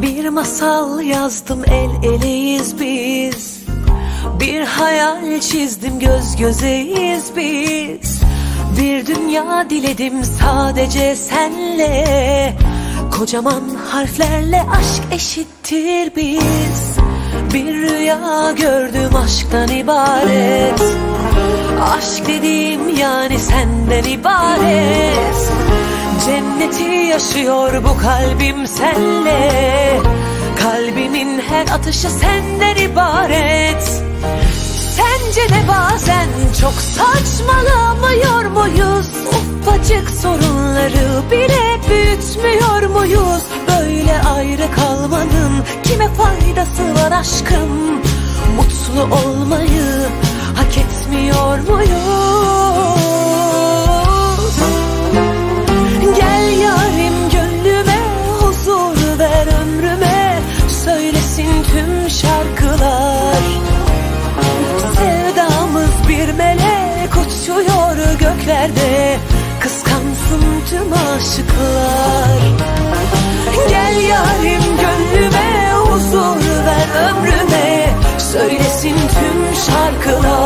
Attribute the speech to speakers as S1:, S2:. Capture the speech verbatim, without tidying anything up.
S1: Bir masal yazdım, el eleyiz biz. Bir hayal çizdim, göz gözeyiz biz. Bir dünya diledim sadece senle. Kocaman harflerle aşk eşittir biz. Bir rüya gördüm aşktan ibaret. Aşk dediğim yani senden ibaret. Cenneti yaşıyor bu kalbim senle. Kalbimin her atışı senden ibaret. Sence de bazen çok saçmalamıyor muyuz? Ufacık sorunları bile büyütmüyor muyuz? Böyle ayrı kalmanın kime faydası var aşkım? Mutlu olmayı hak etmiyor muyuz? Gel yarim gönlüme, huzur ver ömrüme. Söylesin tüm şarkılar. Sevdamız bir melek uçuyor göklerde. Kıskansın tüm aşıklar. Gel yarim gönlüme, huzur ver ömrüme. Söylesin tüm şarkılar.